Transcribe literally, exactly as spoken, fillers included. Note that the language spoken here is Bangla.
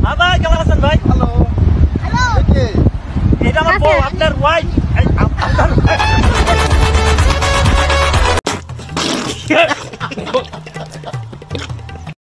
ভাই কেমন আছেন ভাই? হ্যালো হ্যালো কে? এটা আমার বউ, আপনার ওয়াইফ। আপনার